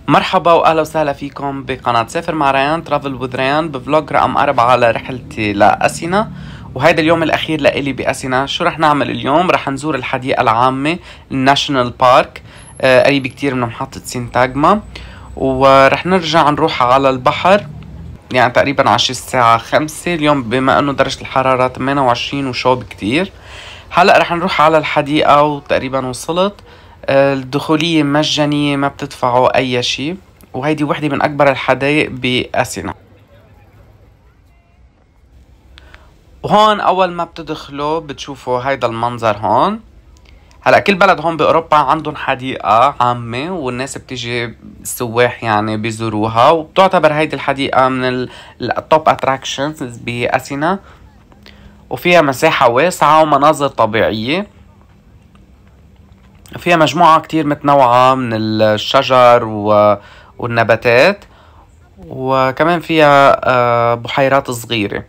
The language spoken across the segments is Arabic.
مرحبا واهلا وسهلا فيكم بقناة سافر مع ريان ترافل وذ ريان بفلوج رقم 4 على رحلتي لأسينا. وهيدا اليوم الأخير لإلي بأسينا. شو رح نعمل اليوم؟ رح نزور الحديقة العامة الناشونال بارك قريب كتير من محطة سينتاغما، ورح نرجع نروح على البحر يعني تقريبا على الساعة 5 اليوم، بما انه درجة الحرارة 28 وشوب كتير. هلأ رح نروح على الحديقة وتقريبا وصلت. الدخولية مجانية، ما بتدفعوا أي شي، وهيدي وحدة من أكبر الحدائق بأسينا. وهون أول ما بتدخلوا بتشوفوا هيدا المنظر هون. هلا كل بلد هون بأوروبا عندهم حديقة عامة والناس بتيجي السواح يعني بيزوروها، وبتعتبر هيدي الحديقة من التوب اتراكشنز بأسينا، وفيها مساحة واسعة ومناظر طبيعية. فيها مجموعة كتير متنوعة من الشجر والنباتات، وكمان فيها بحيرات صغيرة.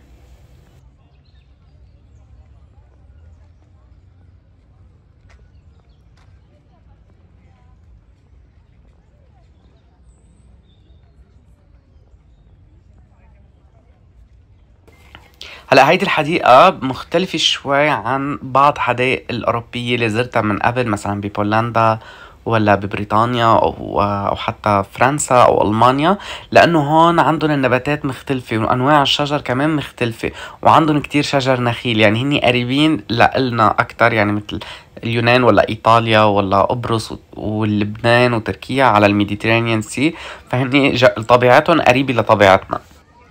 هلا هيدي الحديقة مختلفة شوي عن بعض حدائق الأوروبية اللي زرتها من قبل، مثلا ببولندا ولا ببريطانيا أو حتى فرنسا أو ألمانيا، لأنه هون عندهم النباتات مختلفة وأنواع الشجر كمان مختلفة، وعندهم كتير شجر نخيل، يعني هني قريبين لإلنا أكتر، يعني مثل اليونان ولا إيطاليا ولا قبرص ولبنان وتركيا على الميديترينيان سي، فهني طبيعتهم قريبة لطبيعتنا.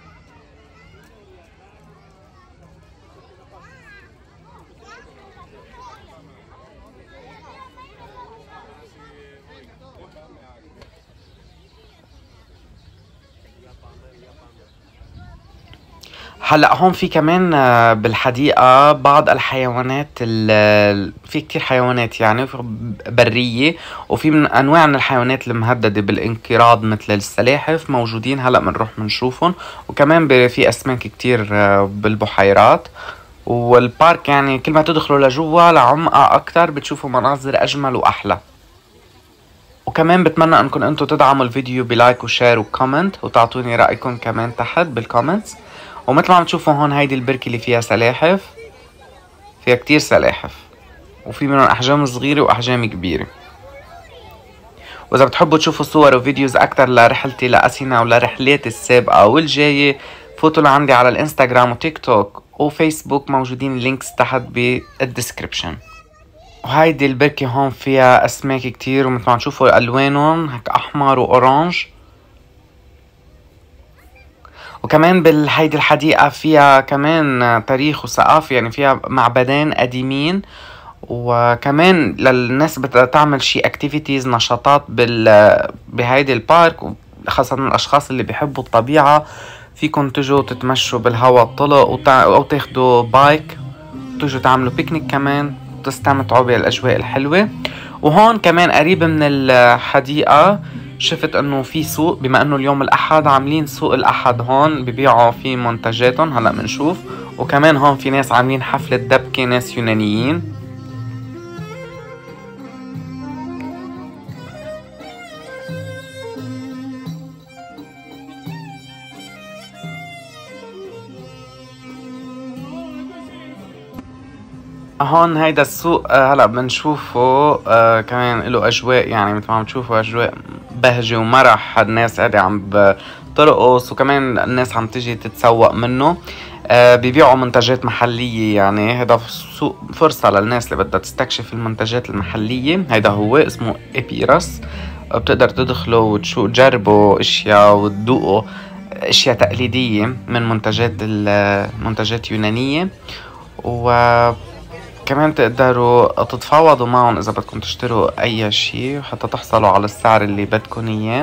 هلا هون في كمان بالحديقة بعض الحيوانات في كتير حيوانات يعني برية، وفي من أنواع من الحيوانات المهددة بالانقراض مثل السلاحف موجودين، هلا بنروح بنشوفهم. وكمان في أسماك كتير بالبحيرات. والبارك يعني كل ما تدخلوا لجوا لعمقة أكتر بتشوفوا مناظر أجمل وأحلى. وكمان بتمنى انكم انتو تدعموا الفيديو بلايك وشير وكومنت، وتعطوني رأيكم كمان تحت بالكومنتس. ومثل ما عم تشوفوا هون هيدي البركة اللي فيها سلاحف، فيها كتير سلاحف، وفي منهم أحجام صغيرة وأحجام كبيرة. وإذا بتحبوا تشوفوا صور وفيديوز أكتر لرحلتي لأسينا ولرحلاتي السابقة والجاية، فوتوا لعندي على الانستغرام وتيك توك وفيسبوك، موجودين اللينكس تحت بالديسكريبشن. وهيدي البركة هون فيها أسماك كتير، ومثل ما تشوفوا ألوانهم هيك أحمر وأورانج. وكمان بالهيدي الحديقة فيها كمان تاريخ وثقافة، يعني فيها معبدين قديمين، وكمان للناس بدها تعمل شي اكتيفيتيز نشاطات بهيدي البارك، خاصة الأشخاص اللي بيحبوا الطبيعة. فيكن تجوا تتمشوا بالهواء الطلق أو تاخدوا بايك تجوا تعملوا بيكنيك كمان، تستمتعوا بالأجواء الحلوة. وهون كمان قريب من الحديقة شفت انه في سوق، بما انه اليوم الاحد عاملين سوق الاحد هون ببيعوا فيه منتجاتهم، هلا بنشوف. وكمان هون في ناس عاملين حفلة دبكة، ناس يونانيين. هون هيدا السوق هلا بنشوفه كمان له اجواء، يعني مثل ما عم تشوفوا اجواء بهجة ومرح، الناس قاعدة عم بترقص، وكمان الناس عم تجي تتسوق منه. بيبيعوا منتجات محلية، يعني هيدا سوق فرصة للناس اللي بدها تستكشف المنتجات المحلية. هيدا هو اسمه إبيرس. بتقدر تدخلوا وتجربوا اشياء وتذوقوا اشياء تقليدية من منتجات يونانية. كمان تقدروا تتفاوضوا معهم إذا بدكم تشتروا أي شي، وحتى تحصلوا على السعر اللي بدكم إياه.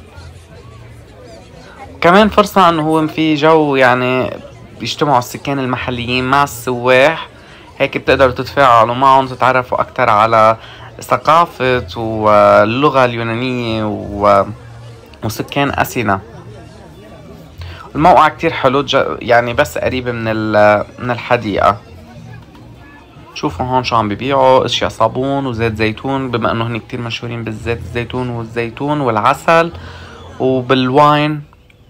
كمان فرصة إنه هو في جو، يعني بيجتمعوا السكان المحليين مع السواح، هيك بتقدروا تتفاعلوا معهم، تتعرفوا أكتر على ثقافة واللغة اليونانية وسكان أثينا. الموقع كتير حلو، يعني بس قريب من الحديقة. شوفوا هون شو عم ببيعوا، اشياء صابون وزيت زيتون، بما انه هن كتير مشهورين بالزيت الزيتون والزيتون والعسل وبالواين.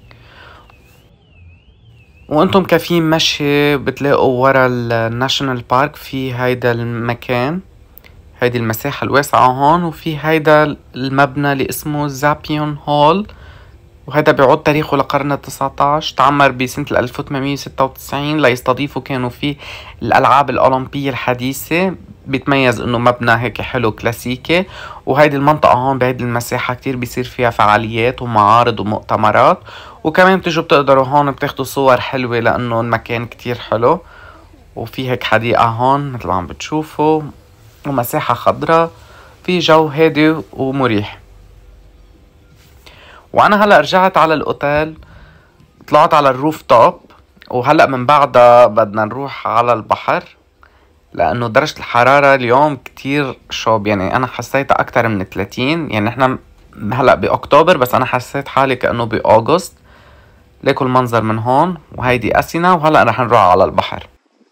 وانتم كافيين مشي بتلاقوا ورا الناشونال بارك في هيدا المكان، هيدي المساحة الواسعة هون، وفي هيدا المبنى اللي اسمه زابيون هول، وهذا بيعود تاريخه لقرن ال19. تعمر بسنة 1896 ليستضيفوا كانوا فيه الألعاب الأولمبية الحديثة. بيتميز انه مبنى هيك حلو كلاسيكي. وهيدي المنطقة هون بهيدي المساحة كتير بيصير فيها فعاليات ومعارض ومؤتمرات، وكمان بتجوا بتقدروا هون بتاخدوا صور حلوة لأنه المكان كتير حلو. وفي هيك حديقة هون مثل ما عم بتشوفوا، ومساحة خضراء، في جو هادي ومريح. وانا هلا رجعت على الاوتيل، طلعت على الروف توب، وهلا من بعدها بدنا نروح على البحر لانه درجة الحرارة اليوم كتير شوب. يعني انا حسيتها اكتر من 30، يعني احنا هلا باكتوبر بس انا حسيت حالي كأنه باوغست. ليكوا المنظر من هون، وهيدي أسينا، وهلا رح نروح على البحر.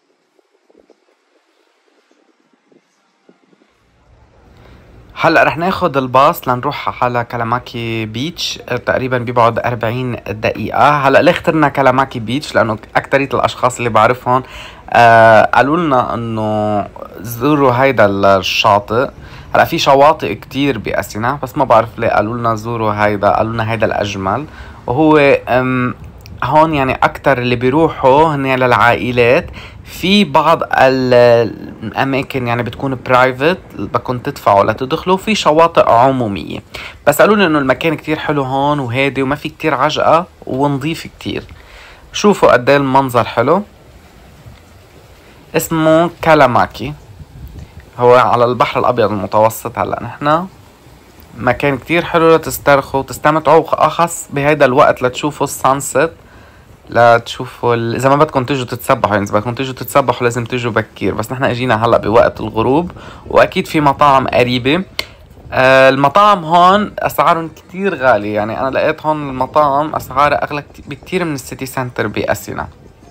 هلا رح ناخد الباص لنروح على كالاماكي بيتش، تقريبا بيبعد 40 دقيقة. هلا ليه اخترنا كالاماكي بيتش؟ لأنه أكترية الأشخاص اللي بعرفهم قالوا لنا إنه زوروا هيدا الشاطئ. هلا في شواطئ كتير بأسينا بس ما بعرف ليه قالوا لنا زوروا هيدا، قالوا لنا هيدا الأجمل. وهو هون يعني أكتر اللي بيروحوا هن للعائلات. في بعض الأماكن يعني بتكون برايفت بدكم تدفعوا لتدخلوا، في شواطئ عمومية. بس قالوا لي إنه المكان كتير حلو هون وهادي وما في كتير عجقة ونظيف كتير. شوفوا قد ايه المنظر حلو. اسمه كالاماكي، هو على البحر الأبيض المتوسط. هلا نحنا مكان كتير حلو لتسترخوا وتستمتعوا، أخص بهيدا الوقت لتشوفوا السانست، لا تشوفوا اذا ما بدكم تيجوا تتسبحوا. يعني اذا بدكم تيجوا تتسبحوا لازم تيجوا بكير، بس نحن اجينا هلا بوقت الغروب. واكيد في مطاعم قريبة. المطاعم هون اسعارهم كتير غالية، يعني انا لقيت هون المطاعم اسعارها اغلى بكتير من السيتي سنتر بأسينا.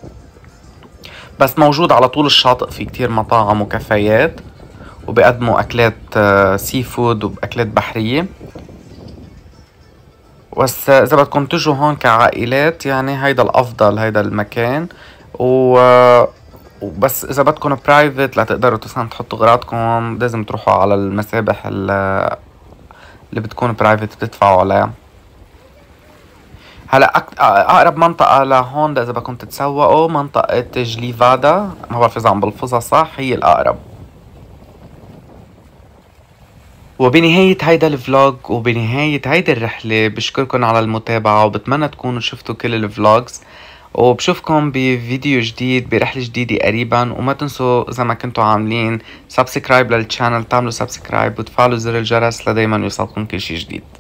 بس موجود على طول الشاطئ في كتير مطاعم وكافيات، وبيقدموا اكلات سي فود واكلات بحرية. بس اذا بدكم تجوا هون كعائلات يعني هيدا الافضل، هيدا المكان. وبس اذا بدكم برايفت لتقدروا تحطوا اغراضكم لازم تروحوا على المسابح اللي بتكون برايفت بتدفعوا عليها. هلا اقرب منطقة لهون اذا بدكم تتسوقوا منطقة جليفادا، ما بعرف اذا عم بلفظها صح، هي الاقرب. وبنهاية هيدا الفلوج وبنهاية هيدا الرحلة بشكركن على المتابعة، وبتمنى تكونوا شفتوا كل الفلوجز، وبشوفكم بفيديو جديد برحلة جديدة قريبا. وما تنسوا اذا ما كنتوا عاملين سبسكرايب للشانل تعملوا سبسكرايب وتفعلوا زر الجرس لدايما يوصلكم كل شي جديد.